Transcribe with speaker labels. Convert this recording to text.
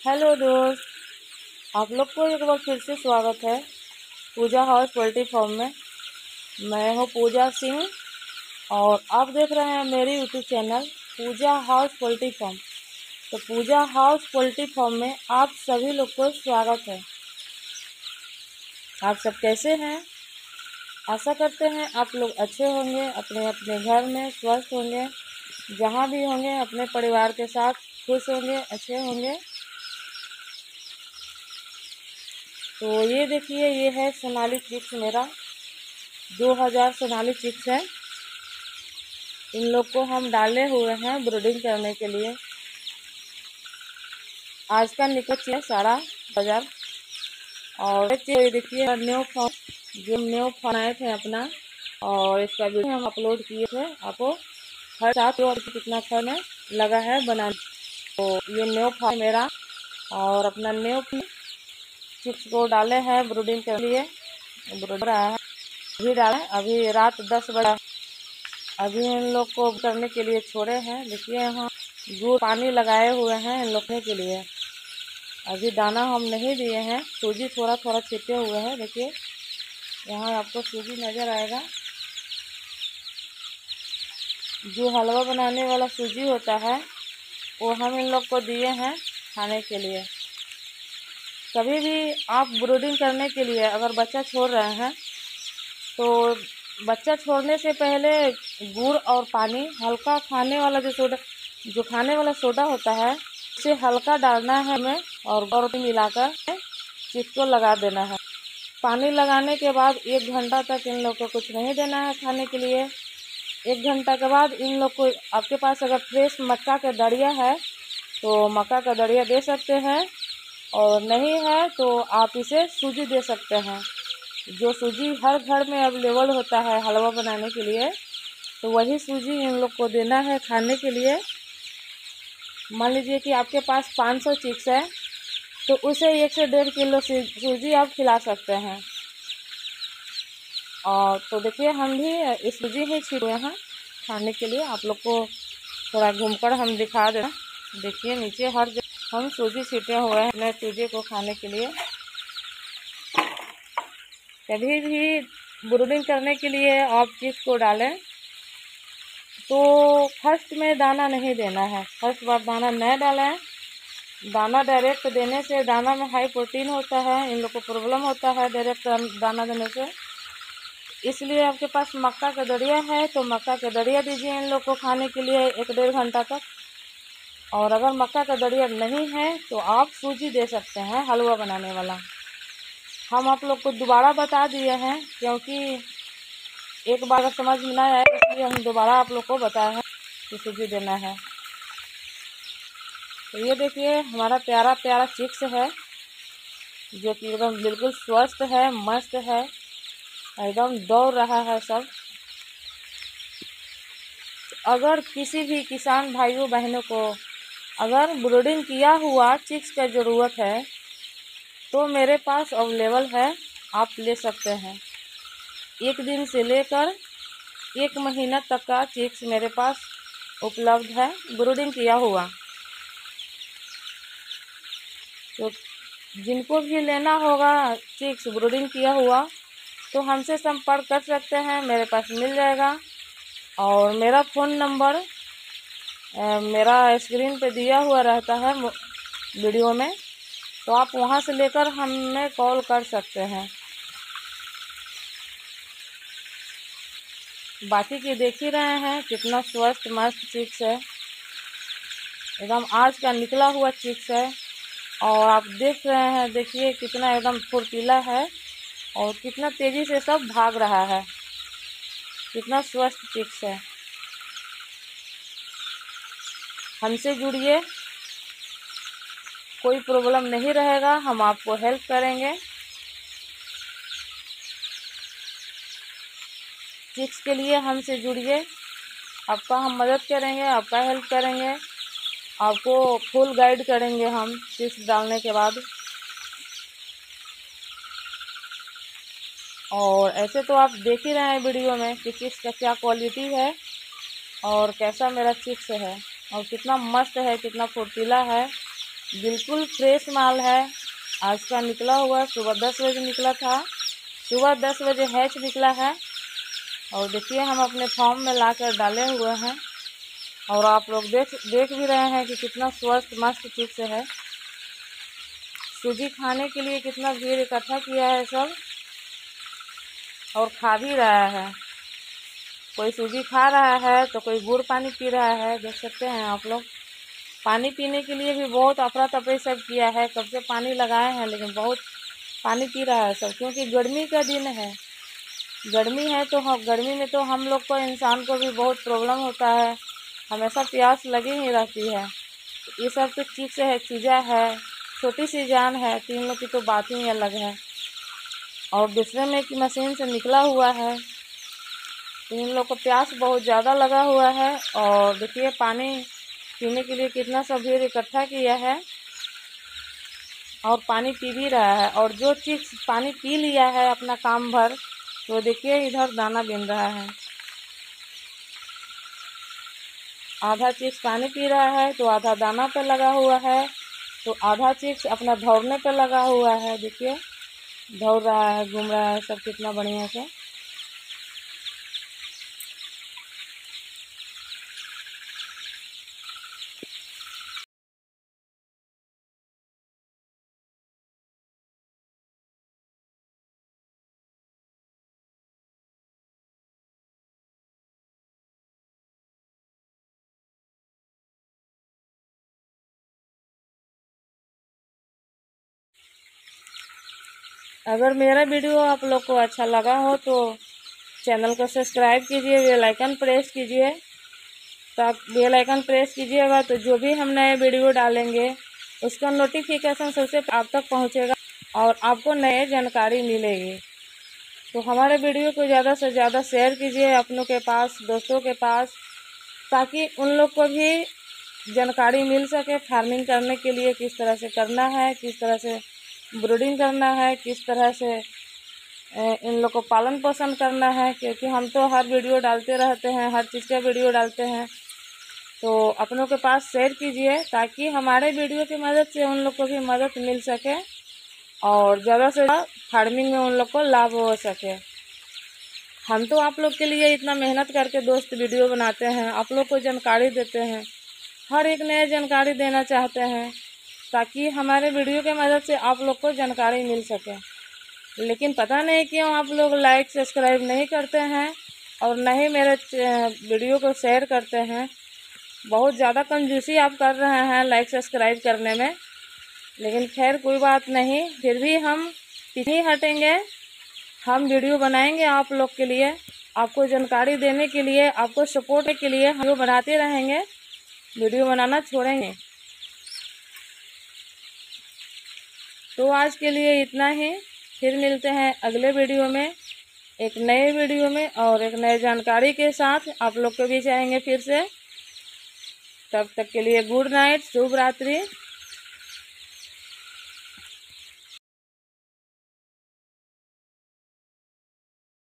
Speaker 1: Hello दोस्त, आप लोग को एक बार फिर से स्वागत है पूजा हाउस पोल्ट्री फार्म में। मैं हूँ पूजा सिंह और आप देख रहे हैं मेरी YouTube channel Pooja house poultry farm. तो पूजा हाउस पोल्ट्री फार्म में आप सभी लोग को स्वागत है। आप सब कैसे हैं? आशा करते हैं आप लोग अच्छे होंगे, अपने अपने घर में स्वस्थ होंगे, जहाँ भी होंगे अपने परिवार के साथ खुश होंगे, अच्छे होंगे। तो ये देखिए, ये है सोनाली चिक्स। मेरा 2000 सोनाली चिक्स है। इन लोग को हम डाले हुए हैं ब्रीडिंग करने के लिए। आज का निकल है सारा बाजार। और ये देखिए न्यू फोन, जो न्यू फोन आए थे अपना, और इसका वीडियो हम अपलोड किए थे आपको। हर साथ और कितना फन है लगा है बनाने। तो ये न्यू फोन मेरा और अपना न्यू चिक्स को डाले हैं ब्रीडिंग के लिए। ब्रीड रहा है, अभी डाले, अभी रात 10 बजे। अभी इन लोग को करने के लिए छोड़े हैं। देखिए यहाँ गुड़ पानी लगाए हुए हैं इन लोग के लिए। अभी दाना हम नहीं दिए हैं, सूजी थोड़ा थोड़ा छिपे हुए हैं। देखिए यहाँ आपको सूजी नज़र आएगा, जो हलवा बनाने वाला सूजी होता है वो हम इन लोग को दिए हैं खाने के लिए। कभी भी आप ब्रीडिंग करने के लिए अगर बच्चा छोड़ रहे हैं तो बच्चा छोड़ने से पहले गुड़ और पानी, हल्का खाने वाला जो खाने वाला सोडा होता है उसे हल्का डालना है हमें, और मिलाकर चिक्स को लगा देना है। पानी लगाने के बाद 1 घंटा तक इन लोग को कुछ नहीं देना है खाने के लिए। 1 घंटा के बाद इन लोग को, आपके पास अगर फ्रेश मक्का का दड़िया है तो मक्का का दड़िया दे सकते हैं, और नहीं है तो आप इसे सूजी दे सकते हैं। जो सूजी हर घर में अवेलेबल होता है हलवा बनाने के लिए, तो वही सूजी इन लोग को देना है खाने के लिए। मान लीजिए कि आपके पास 500 चिक्स है तो उसे 1 से 1.5 किलो सूजी आप खिला सकते हैं। और तो देखिए हम भी इस सूजी ही छीटे हैं खाने के लिए। आप लोग को थोड़ा घूमकर हम दिखा देना। देखिए नीचे हर जगह हम सूजी छीटे हुए हैं अपने चूजे को खाने के लिए। कभी भी ब्रीडिंग करने के लिए आप चिक्स को डालें तो फर्स्ट में दाना नहीं देना है। फर्स्ट बार दाना नहीं डालें। दाना डायरेक्ट देने से दाना में हाई प्रोटीन होता है, इन लोग को प्रॉब्लम होता है डायरेक्ट दाना देने से। इसलिए आपके पास मक्का का दड़िया है तो मक्का का दड़िया दीजिए इन लोग को खाने के लिए 1-1.5 घंटा तक। और अगर मक्का का दड़िया नहीं है तो आप सूजी दे सकते हैं हलवा बनाने वाला। हम आप लोग को दोबारा बता दिए हैं, क्योंकि एक बार अगर समझ में ना आए इसलिए हम दोबारा आप लोग को बताया है कि सूजी देना है। तो ये देखिए हमारा प्यारा प्यारा चिक्स है, जो कि एकदम बिल्कुल स्वस्थ है, मस्त है, एकदम दौड़ रहा है सब। अगर किसी भी किसान भाइयों बहनों को अगर ब्रीडिंग किया हुआ चिक्स का ज़रूरत है तो मेरे पास अवेलेबल है, आप ले सकते हैं। 1 दिन से लेकर 1 महीना तक का चिक्स मेरे पास उपलब्ध है ब्रीडिंग किया हुआ। तो जिनको भी लेना होगा चिक्स ब्रीडिंग किया हुआ तो हमसे संपर्क कर सकते हैं, मेरे पास मिल जाएगा। और मेरा फ़ोन नंबर मेरा स्क्रीन पे दिया हुआ रहता है वीडियो में, तो आप वहां से लेकर हमें कॉल कर सकते हैं। बाकी की देख ही रहे हैं कितना स्वस्थ मस्त चिक्स है, एकदम आज का निकला हुआ चिक्स है। और आप देख रहे हैं, देखिए कितना एकदम फुर्तीला है और कितना तेज़ी से सब भाग रहा है, कितना स्वस्थ चिक्स है। हमसे जुड़िए, कोई प्रॉब्लम नहीं रहेगा, हम आपको हेल्प करेंगे। चिक्स के लिए हमसे जुड़िए, आपका हम मदद करेंगे, आपका हेल्प करेंगे, आपको फुल गाइड करेंगे हम चिक्स डालने के बाद। और ऐसे तो आप देख ही रहे हैं वीडियो में कि चिक्स का क्या क्वालिटी है और कैसा मेरा चिक्स है और कितना मस्त है, कितना फुर्तीला है। बिल्कुल फ्रेश माल है। आज का निकला हुआ सुबह 10 बजे निकला था। सुबह 10 बजे हैच निकला है और देखिए हम अपने फार्म में लाकर डाले हुए हैं और आप लोग देख भी रहे हैं कि कितना स्वस्थ मस्त चिप्स है। सूजी खाने के लिए कितना भीड़ इकट्ठा किया है सब और खा भी रहा है। कोई सूजी खा रहा है तो कोई गुड़ पानी पी रहा है। देख सकते हैं आप लोग। पानी पीने के लिए भी बहुत अफरा तफरी सब किया है। कब से पानी लगाए हैं लेकिन बहुत पानी पी रहा है सब, क्योंकि गर्मी का दिन है। गर्मी है तो गर्मी में तो हम लोग को इंसान को भी बहुत प्रॉब्लम होता है, हमेशा प्यास लगी ही रहती है। ये सब तो चिप्स है, चीज़ा है, छोटी सी जान है, तीन लोग की तो बात ही अलग है। और दूसरे में कि मशीन से निकला हुआ है तो इन लोग को प्यास बहुत ज़्यादा लगा हुआ है। और देखिए पानी पीने के लिए कितना सब भीड़ इकट्ठा किया है और पानी पी भी रहा है। और जो चिप्स पानी पी लिया है अपना काम भर, तो देखिए इधर दाना बिन रहा है। आधा चिप्स पानी पी रहा है तो आधा दाना पे लगा हुआ है, तो आधा चिप्स अपना दौड़ने पे लगा हुआ है। देखिए दौड़ रहा है, घूम रहा है सब कितना बढ़िया से। अगर मेरा वीडियो आप लोग को अच्छा लगा हो तो चैनल को सब्सक्राइब कीजिए, बेल आइकन प्रेस कीजिए। तो बेल आइकन प्रेस कीजिएगा तो जो भी हम नए वीडियो डालेंगे उसका नोटिफिकेशन सबसे आप तक पहुंचेगा और आपको नए जानकारी मिलेगी। तो हमारे वीडियो को ज़्यादा से ज़्यादा शेयर कीजिए अपनों के पास, दोस्तों के पास, ताकि उन लोग को भी जानकारी मिल सके फार्मिंग करने के लिए किस तरह से करना है, किस तरह से ब्रीडिंग करना है, किस तरह से इन लोग को पालन पोषण करना है। क्योंकि हम तो हर वीडियो डालते रहते हैं, हर चीज़ का वीडियो डालते हैं। तो अपनों के पास शेयर कीजिए ताकि हमारे वीडियो की मदद से उन लोग को भी मदद मिल सके और ज़्यादा से ज़्यादा फार्मिंग में उन लोग को लाभ हो सके। हम तो आप लोग के लिए इतना मेहनत करके दोस्त वीडियो बनाते हैं, आप लोग को जानकारी देते हैं, हर एक नया जानकारी देना चाहते हैं ताकि हमारे वीडियो के मदद से आप लोग को जानकारी मिल सके। लेकिन पता नहीं क्यों आप लोग लाइक सब्सक्राइब नहीं करते हैं और न ही मेरे वीडियो को शेयर करते हैं। बहुत ज़्यादा कंजूसी आप कर रहे हैं लाइक सब्सक्राइब करने में। लेकिन खैर कोई बात नहीं, फिर भी हम पीछे हटेंगे। हम वीडियो बनाएंगे आप लोग के लिए, आपको जानकारी देने के लिए, आपको सपोर्ट के लिए हम बनाते रहेंगे, वीडियो बनाना छोड़ेंगे। तो आज के लिए इतना ही। फिर मिलते हैं अगले वीडियो में, एक नए वीडियो में और एक नए जानकारी के साथ आप लोग के बीच आएंगे फिर से। तब तक के लिए गुड नाइट, शुभ रात्रि।